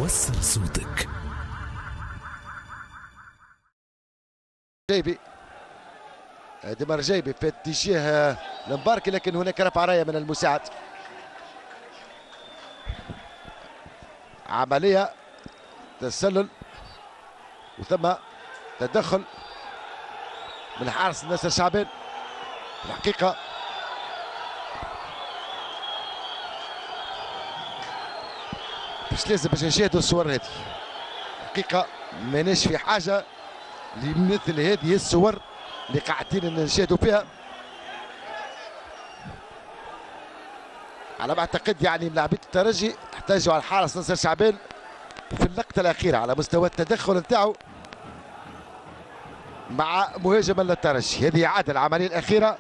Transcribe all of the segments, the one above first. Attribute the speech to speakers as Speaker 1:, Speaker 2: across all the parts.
Speaker 1: وصل صوتك.
Speaker 2: جيبي دمر جيبي في اتجاه المباركي، لكن هناك رفع رايه من المساعد. عمليه تسلل وثم تدخل من حارس ناصر شعبان. الحقيقه مش لازم باش نشاهدوا الصور هذه، الحقيقه ماناش في حاجه لمثل هذه الصور اللي قاعدين نشاهدوا فيها. على ما اعتقد يعني لاعبين الترجي احتاجوا على الحارس ناصر شعبان في اللقطه الاخيره على مستوى التدخل نتاعو مع مهاجم الترجي. هذه اعاده العمليه الاخيره.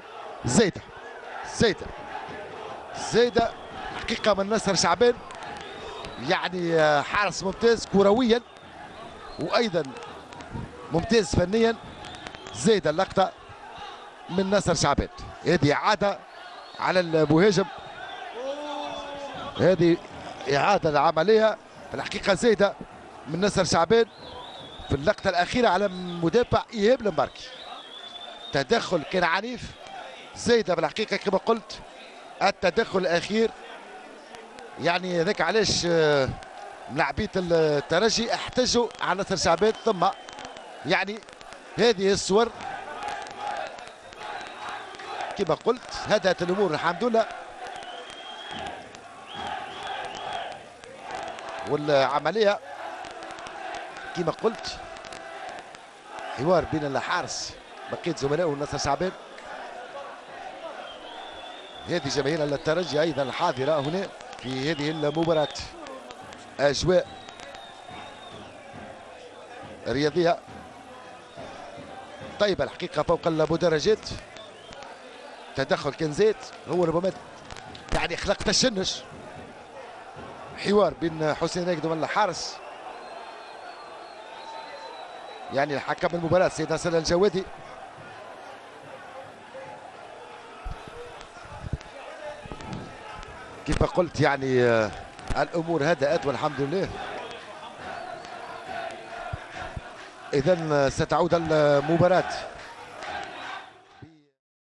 Speaker 2: زايده حقيقه من ناصر شعبان، يعني حارس ممتاز كرويا وايضا ممتاز فنيا. زايده اللقطه من ناصر شعبان، هذه اعاده على المهاجم، هذه اعاده العمليه في الحقيقه. زايده من ناصر شعبان في اللقطه الاخيره على مدافع ايهاب المباركي. تدخل كان عنيف. زايده في الحقيقه كما قلت التدخل الاخير، يعني هذاك علاش لاعبيه الترجي احتجوا على ناصر شعبان. ثم يعني هذه الصور كما قلت هدأت الامور الحمد لله، والعمليه كما قلت حوار بين الحارس بقيه زملائه ناصر شعبان. هذه جماهير الترجي ايضا الحاضره هنا في هذه المباراه. اجواء رياضيه طيبه الحقيقه فوق المدرجات. تدخل كان زيد هو ربما يعني خلق تشنج. حوار بين حسين راقد والحارس، يعني الحكم المباراة سيد ناصر الجوادي. كيف قلت يعني الامور هدأت والحمد لله. اذا ستعود المباراة